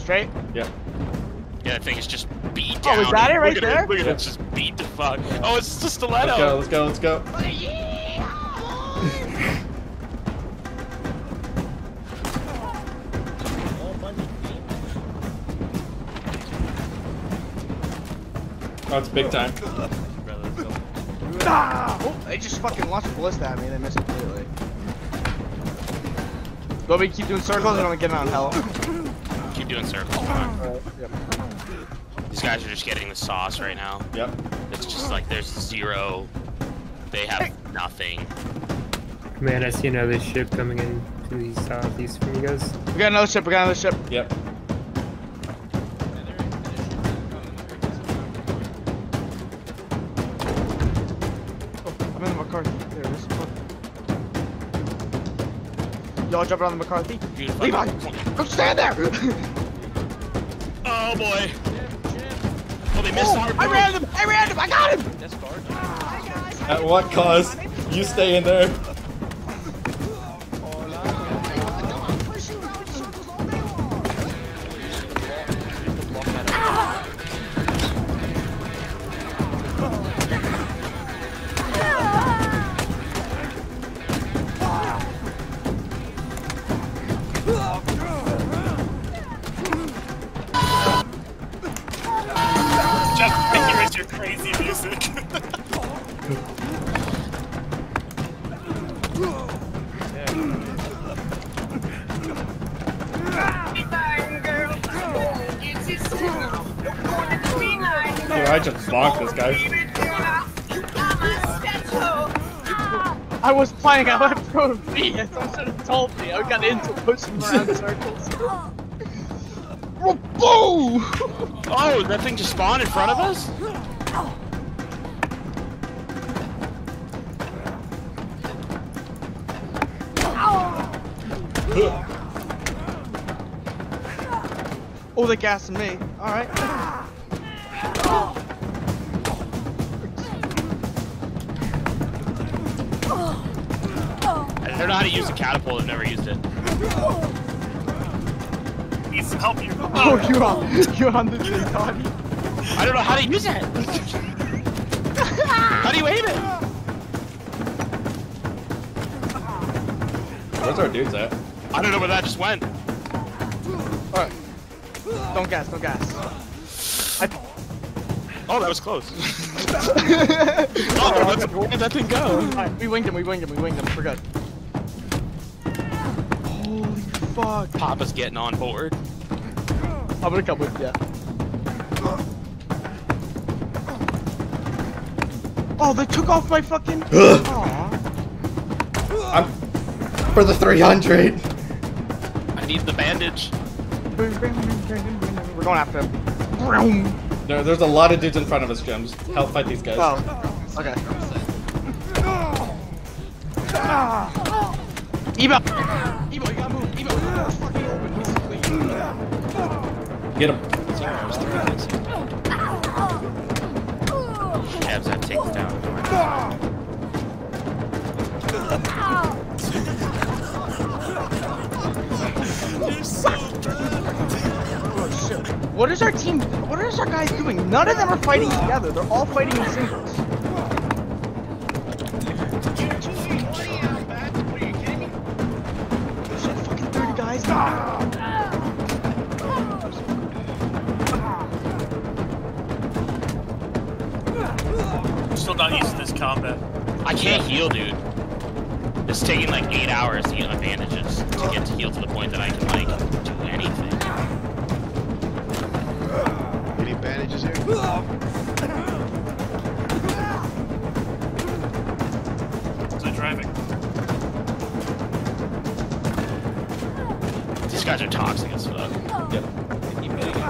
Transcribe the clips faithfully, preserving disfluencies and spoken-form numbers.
straight? Yeah. Yeah, that thing is just beat down. Oh, is that it right look there? At it, look at it, it's just beat the fuck. Oh, it's just a stiletto. Let's go, let's go, let's go. Oh, yeah. Oh, it's big time. Ah! Oh, they just fucking launched a ballista at me and they missed completely. Do you want me to keep doing circles or do I get on hell? Keep doing circles. Alright, yep. These guys are just getting the sauce right now. Yep. It's just like there's zero. They have nothing. Man, I see another ship coming in to the southeast from you guys. We got another ship, we got another ship. Yep. I'm in the McCarthy. There it is. Y'all jumping on the McCarthy? Dude, Levi! Go stand there! Oh boy! Oh, they missed Oh, the hard I ran him! I ran him! I got him! At what cost? You stay in there. Just here is your crazy music. Dude, I just bonked this guy. I was playing, I went pro V, I should have told me. I got into pushing around circles. Oh, boom! Oh, that thing just spawned in front of us? Oh, they're gassing me. Alright. I don't know how to use a catapult, I've never used it. Needs some help here. Oh, you're on, you're on the thing, Donnie. I don't know how to use it! How do you aim it? Where's our dudes at? I don't know where that just went. Alright. Don't gas, don't gas. I... Oh, that was close. Oh, let's, where did that thing go? Alright, we winged him, we winged him, we winged him. We're good. Holy fuck. Papa's getting on board. I'm gonna come with you. Oh, they took off my fucking. Aww. I'm for the three hundred. I need the bandage. We're going after him. No, there's a lot of dudes in front of us, Gems. Help fight these guys. Oh, okay. Ebo! Ebo, you gotta move. Ebo, it's fucking open. Get him. Jabs that takes down. What is our team? What is our guys doing? None of them are fighting together. They're all fighting in singles. There's like fucking thirty guys now. Still not used to this combat. I can't heal, dude. It's taking like eight hours to get my bandages to get to heal to the point that I can like do anything. Any bandages here? Is it driving? These guys are toxic as fuck. Yep. Keep hitting it.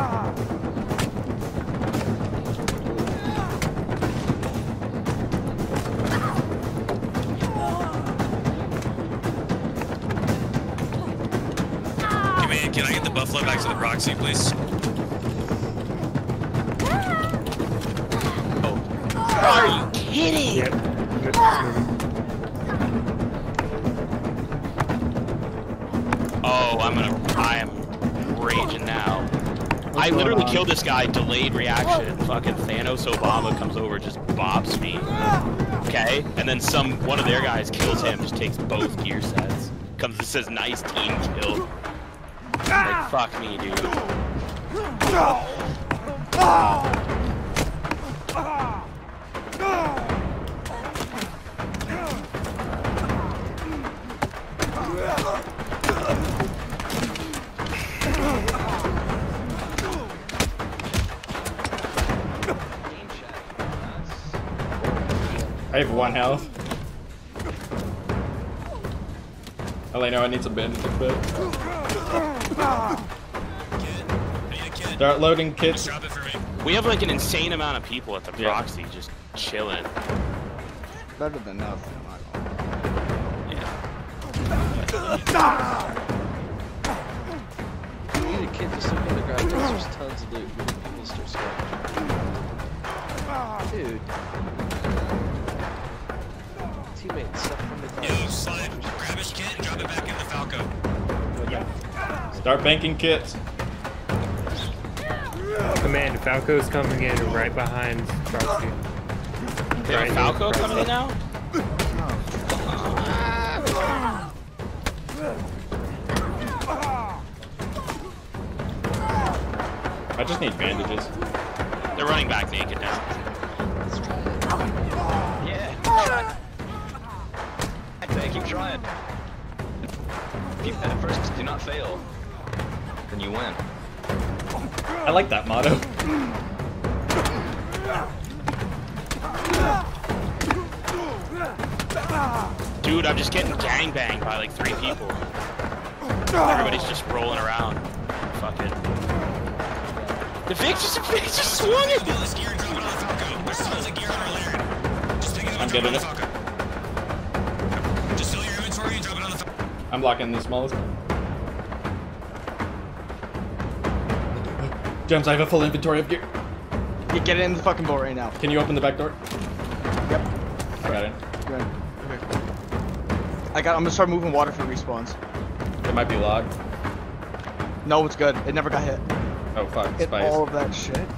Can I get the Buffalo back to the proxy, please? Oh. Are you kidding? Yep. Good. Oh, I'm gonna. I am raging now. I literally killed this guy, delayed reaction. Fucking Thanos Obama comes over, just bops me. Okay? And then some, one of their guys kills him, just takes both gear sets. Comes and says, nice team kill. Like, fuck me, dude. I have one health. Oh, I know I need some bandages, but start loading kits. Drop it for me. We have like an insane amount of people at the Yeah. proxy just chilling. Better than nothing. We need a kid to still get the ground. There's tons of loot. We need people to start scavenging. Dude. Teammates, stuff from the Yo, slide. Grab his kit and drop it back in the Falco. Start banking kits. Command, Falco's coming in right behind Proxy. They have a Falco coming in now? I just need bandages. They're running back naked now. Yeah, try. Keep trying. If you at first do not fail, then you win. I like that motto. Dude, I'm just getting gangbanged by like three people. Everybody's just rolling around. Fuck it. The Vic just, the Vic just swung it! Steal this gear and drop it on the Falco. There's tons of gear on our Lariat. Just take it and I'm drop it on getting the it. Falco. Just fill your inventory and drop it on the Falco. I'm blocking the smallest. Gems, I have a full inventory of gear. You get it in the fucking boat right now. Can you open the back door? Yep. I got it. Good. Okay. I got. I'm gonna start moving water for respawns. It might be logged. No, it's good. It never got hit. Oh fuck, Hit spice. all of that shit.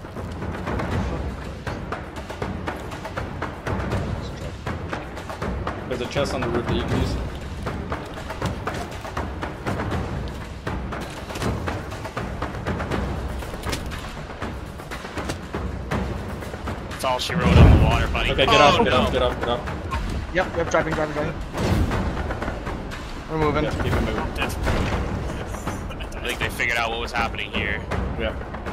There's a chest on the roof that you can use. That's all she wrote on the water, buddy. Okay, get oh, off, get no. off, get off, get off. Yep. Yep. Driving. Driving. Driving. We're moving. Yeah, keep it moving. I think they figured out what was happening here. Yeah.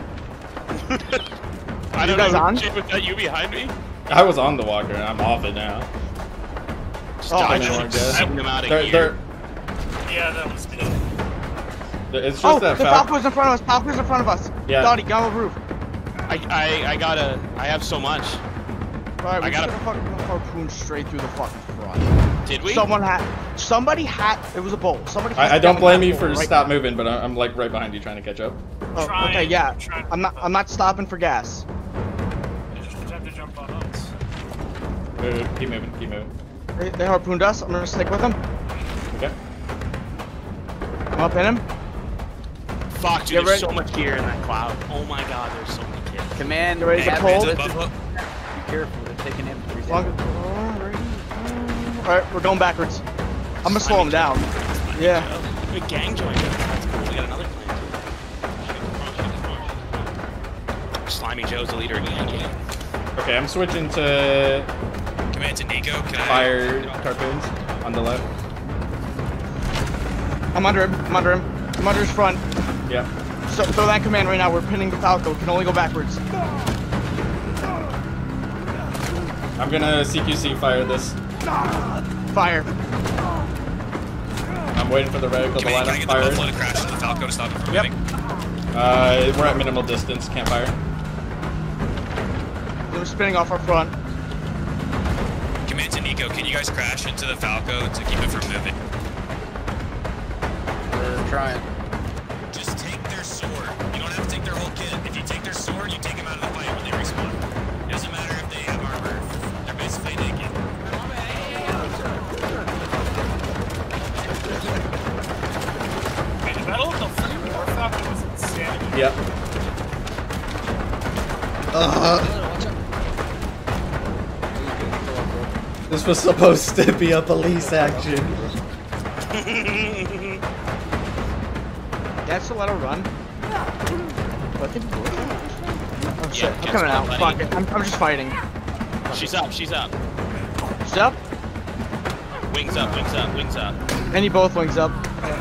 I You don't guys know. on? Shit, was that you behind me? I was on the walker and I'm off it now. Just Oh, I dodge know. them, send them out of They're, here. they're, Yeah, that was good. it's just Oh, that the Falco. Falco's in front of us. Falco's in front of us. Yeah. Dottie, get on the roof. I, I, I gotta. I have so much. Alright, we I gotta- should have fucking harpooned straight through the fucking front. Did we? Someone had. Somebody had. It was a bowl. Somebody. I, I had don't down blame that you bowl for right stop moving, but I- I'm like right behind you trying to catch up. Oh, Trying, okay, yeah. trying. I'm not. I'm not stopping for gas. You just have to jump on us. Uh, keep moving, keep moving. They, they harpooned us. I'm gonna stick with them. Okay. I'm up in him. Fuck, dude, Get there's ready. so much gear in that cloud. Oh my god, there's so many kids. Command, You ready to have pull? it. To the Buffalo. Be careful, they're taking infantry. Long- Alright, we're going backwards. I'm gonna slow him down. Yeah. We gang joined us. That's cool. We got another plan too. Slimy Joe's the leader of gang gang. Okay, I'm switching to Command to Nico. Can I? fire harpoons on the left. I'm under him. I'm under him. I'm under his front. Yeah. So throw that command right now. We're pinning the Falco. Can only go backwards. I'm gonna C Q C fire this. Fire. I'm waiting for the reticle to Command, line can I up get the Buffalo fire. to crash into the Falco to stop it from Yep. moving? Uh, we're at minimal distance, can't fire. We're spinning off our front. Command to Nico. Can you guys crash into the Falco to keep it from moving? We're trying. Just take their sword. You don't have to take their whole kit. If you take their sword, you take them out of the fight when they respawn. It doesn't matter if they have armor. They're basically naked. Man, the battle of the freaking War Falcon was insanity. Yep. Uh, this was supposed to be a police action. That's a lot of run. What the Oh shit, Yeah, I'm guess coming what, out. buddy? Fuck it, I'm, I'm just fighting. She's up, she's up. She's up? Wings up, wings up, wings up. And you both wings up.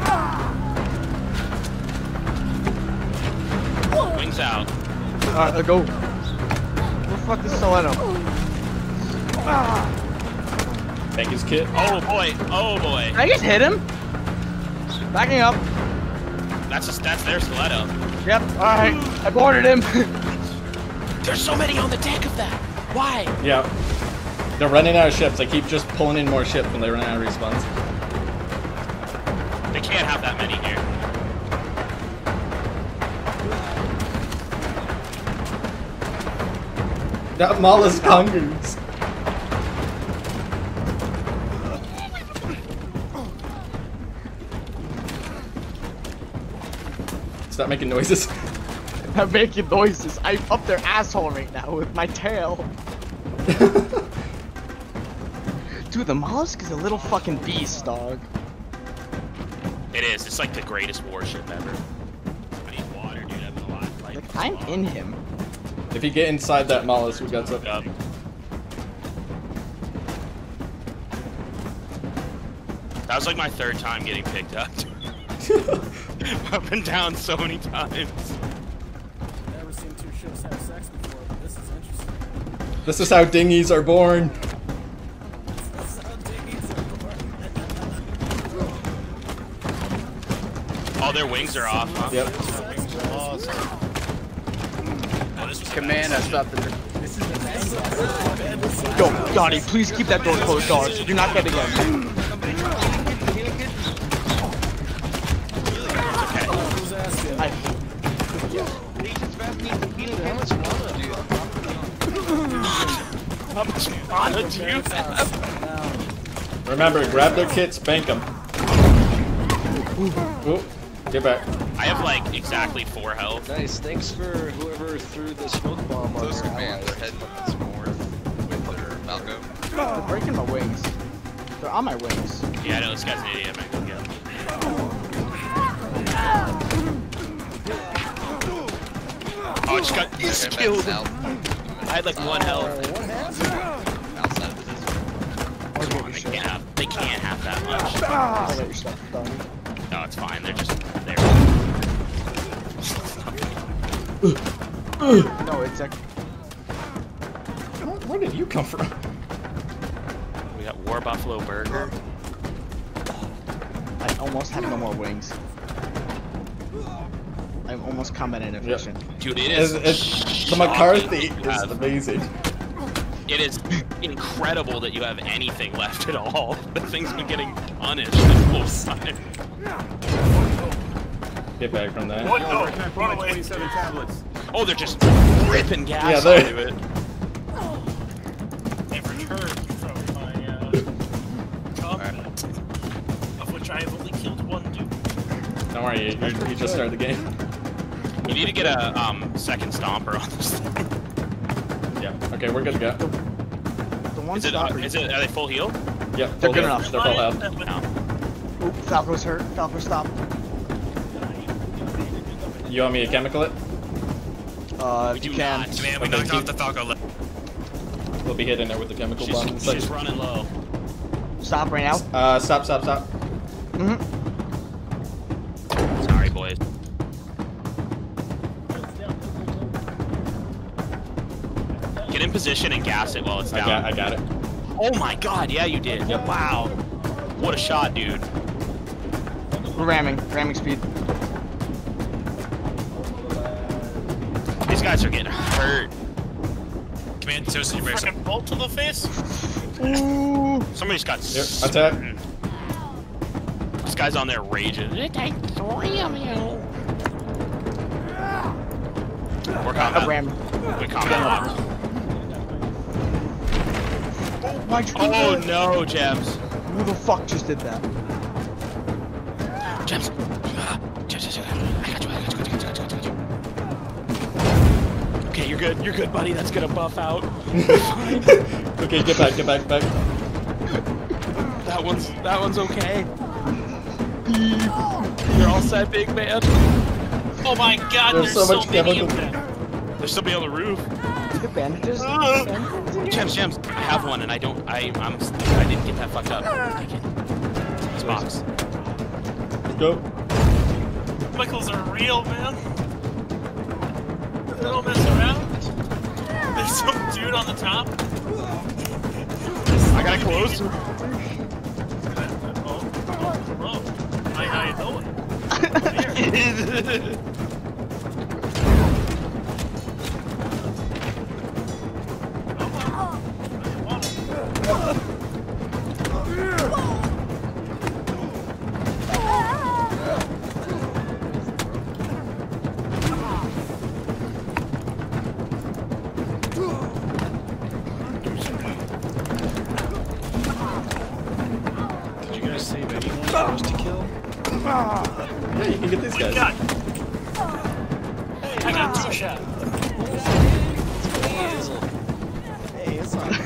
Wings out. Alright, uh, go. Where the fuck is Stiletto? Take his kit. Oh boy, oh boy. I just hit him. Backing up. That's just, that's their stiletto. Yep, alright. I boarded him. There's so many on the deck of that. Why? Yeah. They're running out of ships. They keep just pulling in more ships when they run out of respawns. They can't have that many here. That mollusk hungers. Stop making noises. I'm making noises. I'm up their asshole right now with my tail. Dude, the mollusk is a little fucking beast, dog. It is. It's like the greatest warship ever. I need water, dude. I'm alive. Like, Like, I'm in him. If you get inside that mollusk, we got something. up. That was like my third time getting picked up. I've been down so many times. Never seen two ships have sex before, but this is interesting. This is how dinghies are born. That's how dinghies are born. All their wings are off, huh? Yep. Command, I stopped the. Yo, Donnie, please keep that door closed, dog. Do not get again. I, How much mana do you have? Remember, grab their kit, spank them. Ooh, get back. I have like exactly four health. Nice, thanks for whoever threw the smoke bomb on Those their commands allies. heading north with their Falco. they're breaking my wings. They're on my wings. Yeah, I know this guy's an idiot. I'm gonna go get him. Oh, I just got is killed. I had like one health. Outside of the Come on, they can't have. They can't have that much. I got your stuff, Donnie. No, it's fine. They're just there. No, it's a... Where, where did you come from? We got War Buffalo Burger. I almost have no more wings. I'm almost combat inefficient. Dude, it is. It's, it's, the shocking McCarthy that you is have- amazing. It is incredible that you have anything left at all. The thing's been getting punished this whole time. Get back from that. What? No, run away. twenty-seven tablets. Oh, they're just ripping gas Yeah, they're- onto it. They've returned from my uh, combat, of which I have only killed one dude. Don't worry, you, you, you just started the game. You need to get a um, second stomper on this thing. Yeah, okay, we're good to go. The one Is it, uh, stopper. is it, are they full heal? Yep, They're full good health. enough. They're full health. No. Oop, Falco's hurt. Falco, stop. You want me to chemical it? Uh, We if do you can. not. Man, we Okay, knocked keep- off the Falco. Le- We'll be hitting it with the chemical She's, bomb. she's running low. Stop right now. Uh, stop, stop, stop. Mm-hmm. Sorry, boys. Get in position and gas it while it's I down. got, I got it. Oh my god, yeah you did. Yep. Wow. What a shot, dude. We're ramming. Ramming speed. These guys are getting hurt. Command, toast your brace. Fucking bolt to the face. Ooh. Somebody's got Yep, s- attack. This guy's on there raging. It takes three of you. We're I combat. rammed. We combat. Why'd you do Oh that? no, Gems. Who the fuck just did that? Gems. Gems, Gems, Gems. I got you, I got you, I got you, I got you, I got you. Okay, you're you're good. You're good, buddy. That's gonna buff out. Okay, get back, get back, back. That one's that one's okay. You're all set, big man. Oh my god, There's there's, so so, much many chemical. of them. There's somebody on the roof. The bandages? Gems, gems. I have one, and I don't. I I'm. I didn't get that fucked up. Take it. This box. Let's go. Chemicals are real, man. They don't mess around. There's some dude on the top. I got close. Oh, oh, hello. Hi, how you doing? Here. Did you guys save anyone for us to kill? Yeah, you can get these guys. God. Hey, I got two shots. Hey, it's not.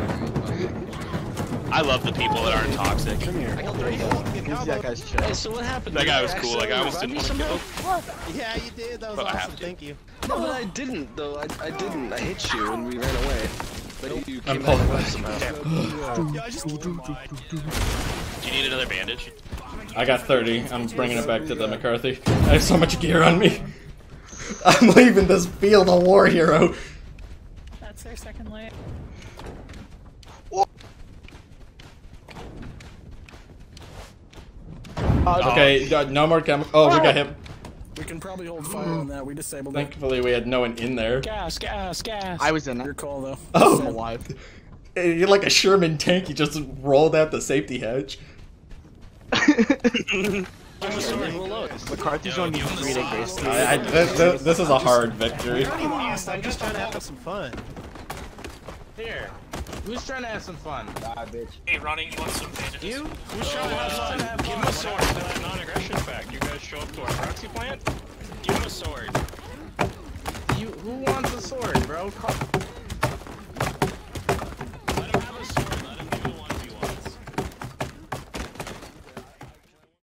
I love the people that aren't toxic. Come here. I got three. Gives that guy's shit. Hey, so what happened? That Did guy you was cool. Like I almost didn't want to kill him. Yeah, you did. That was But I have awesome. to. Thank you. No, but I didn't though. I, I didn't. I hit you and we ran away. But you I'm came pulling back back. somehow. Yeah, I just oh my. Do you need another bandage? I got thirty. I'm bringing it back to the McCarthy. I have so much gear on me. I'm leaving this field a war hero. That's their second layer. Okay, uh, no more chemical. Oh, we got him. We can probably hold fire on that. We disabled it. Thankfully, we had no one in there. Gas, gas, gas. I was in Your it. call though. Oh. I'm alive. You're like a Sherman tank. You just rolled out the safety hatch. McCarthy's on you three to grace. I, I, this, this, this is a hard victory. I lost. I'm just trying to have some fun. Here. Who's trying to have some fun? Ah, bitch. Hey, Ronnie, you want some bandages? You? Who's trying to have fun? Give him a sword for that non-aggression fact. You guys show up to our proxy plant? Give him a sword. You, who wants a sword, bro? Call